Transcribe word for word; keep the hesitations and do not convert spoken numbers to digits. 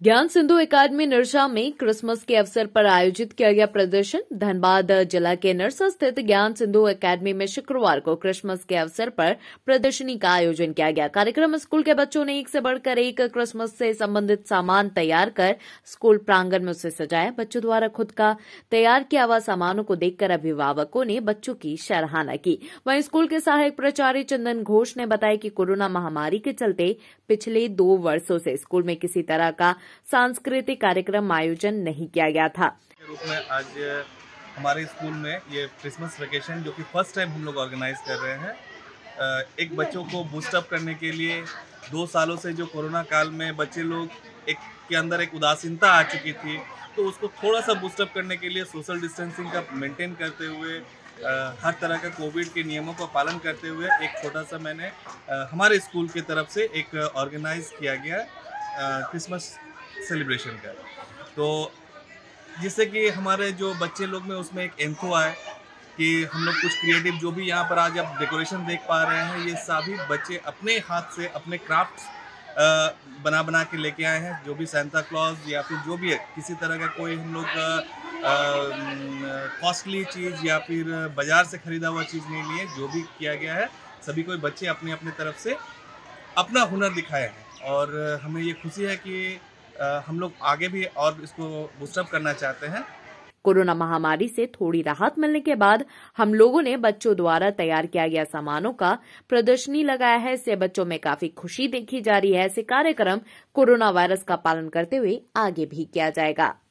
ज्ञान सिंधु एकेडमी निरसा में क्रिसमस के अवसर पर आयोजित किया गया प्रदर्शन। धनबाद जिला के निरसा स्थित ज्ञान सिंधु एकेडमी में शुक्रवार को क्रिसमस के अवसर पर प्रदर्शनी का आयोजन किया गया। कार्यक्रम स्कूल के बच्चों ने एक से बढ़कर एक क्रिसमस से संबंधित सामान तैयार कर स्कूल प्रांगण में उसे सजाया। बच्चों द्वारा खुद का तैयार किया हुआ सामानों को देखकर अभिभावकों ने बच्चों की सराहना की। वहीं स्कूल के सहायक प्राचार्य चंदन घोष ने बताया कि कोरोना महामारी के चलते पिछले दो वर्षों से स्कूल में किसी तरह का सांस्कृतिक कार्यक्रम आयोजन नहीं किया गया था। के रूप में आज हमारे स्कूल में ये क्रिसमस वेकेशन जो कि फर्स्ट टाइम हम लोग ऑर्गेनाइज कर रहे हैं, एक बच्चों को बूस्ट अप करने के लिए दो सालों से जो कोरोना काल में बच्चे लोग एक के अंदर एक उदासीनता आ चुकी थी, तो उसको थोड़ा सा बूस्ट अप करने के लिए सोशल डिस्टेंसिंग का मेंटेन करते हुए, हर तरह का कोविड के नियमों का पालन करते हुए एक छोटा सा मैंने हमारे स्कूल की तरफ से एक ऑर्गेनाइज किया गया क्रिसमस सेलिब्रेशन का। तो जिससे कि हमारे जो बच्चे लोग में उसमें एक एंथो आए कि हम लोग कुछ क्रिएटिव, जो भी यहाँ पर आज आप डेकोरेशन देख पा रहे हैं, ये सभी बच्चे अपने हाथ से अपने क्राफ्ट्स बना बना के लेके आए हैं। जो भी सांता क्लॉज या फिर जो भी है, किसी तरह का कोई हम लोग कॉस्टली चीज़ या फिर बाज़ार से ख़रीदा हुआ चीज़ नहीं लिए। जो भी किया गया है, सभी कोई बच्चे अपने अपने तरफ से अपना हुनर दिखाए हैं और हमें ये खुशी है कि हम लोग आगे भी और इसको बूस्टअप करना चाहते हैं। कोरोना महामारी से थोड़ी राहत मिलने के बाद हम लोगों ने बच्चों द्वारा तैयार किया गया सामानों का प्रदर्शनी लगाया है। इससे बच्चों में काफी खुशी देखी जा रही है। ऐसे कार्यक्रम कोरोना वायरस का पालन करते हुए आगे भी किया जाएगा।